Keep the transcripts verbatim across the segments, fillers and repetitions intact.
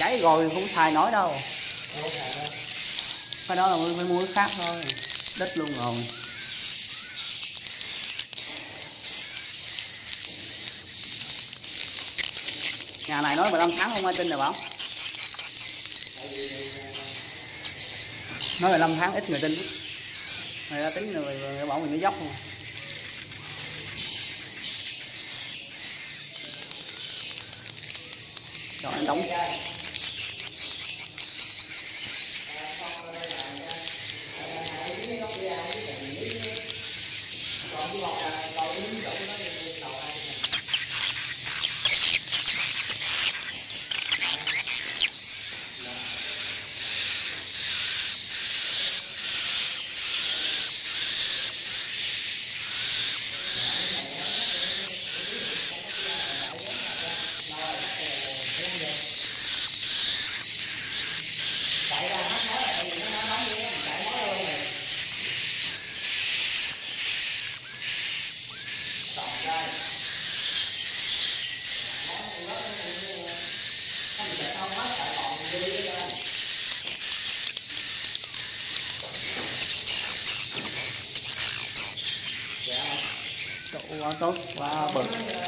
cháy rồi không xài nổi đâu. Cái đó là phải mua cái khác thôi, đứt luôn rồi. Nhà này nói mười lăm tháng không ai tin rồi bảo. Nói mười lăm tháng ít người tin. Người ta tính người, người bảo mình nó dốc không. Rồi anh đóng. Quá tốt, quá bự.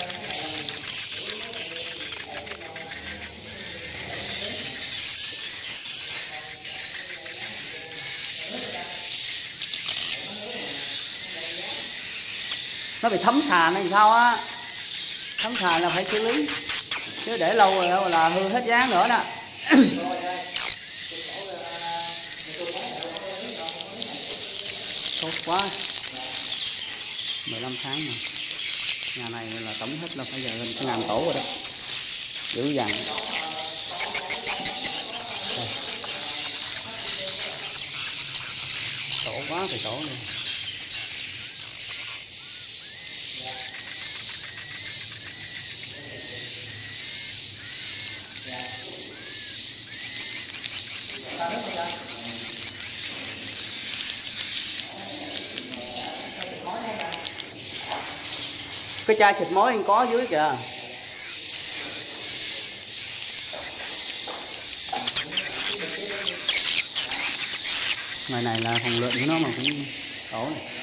Nó bị thấm sàn hay sao á, thấm sàn là phải xử lý, chứ để lâu rồi là hư hết dáng nữa nè. Tốt quá, mười lăm tháng rồi. Nhà này là tổng hết là phải giờ gần cái ngàn tổ rồi đó, dữ dằn. Tổ quá thì tổ luôn. Cái chai xịt mối anh có dưới kìa. Ngoài này là phòng lượn của nó mà cũng ổn.